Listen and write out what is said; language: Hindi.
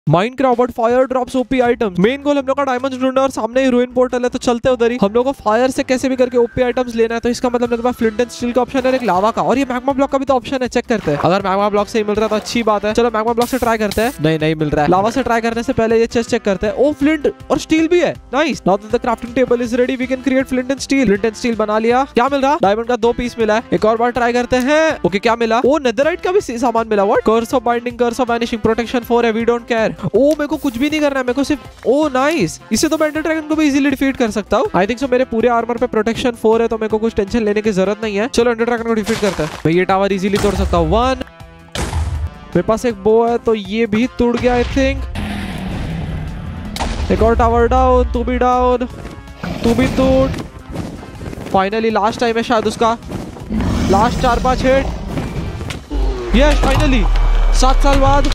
Minecraft fire drops OP items. Main goal हम लोग का डायमंड्स ढूंढना और सामने ही रूइन पोर्टल है, तो चलते उधर ही। हम लोग को फायर से कैसे भी करके ओपी आइटम्स लेना है, तो इसका मतलब मेरे पास फ्लिंट एंड स्टील का ऑप्शन है, एक लावा का, और ये मैग्मा ब्लॉक का भी तो ऑप्शन है। चेक करते हैं, अगर मैग्मा ब्लॉक से ही मिल रहा है तो अच्छी बात है। चलो मैग्मा ब्लॉक से ट्राई करते हैं। नहीं मिल रहा है। लावा से ट्राई करने से पहले ये चेस्ट चेक करते हैं। ओ फ्लिंट और स्टील भी है, nice. Now the crafting table is ready, we can create flint and steel. Flint and steel बना लिया। क्या मिल रहा? डायमंड का 2 पीस मिला है। एक और बार ट्राई करते हैं। ओके क्या मिला? ओ नेदरराइट का भी सामान मिला। What? Curse of binding, curse of vanishing, protection 4 है, वी डोंट केयर। ओ मेरे को कुछ भी नहीं करना है, मेरे को सिर्फ ओ नाइस, इससे तो मैं एंडर ड्रैगन को भी इजीली डिफीट कर सकता हूँ। आई थिंक सो मेरे पूरे आर्मर पे प्रोटेक्शन 4 है, तो मेरे को कुछ टेंशन लेने की जरूरत नहीं है। चलो एंडर ड्रैगन को डिफीट करते हैं। मैं ये टावर इजीली तोड़ सकता हूँ। 1, मेरे पास एक बो है तो ये भी टूट गया आई थिंक। एक और टावर डाउन, तू भी डाउन, तू भी टूट। फाइनली लास्ट टाइम है शायद उसका, लास्ट 4-5 हिट। यस फाइनली 7 साल बाद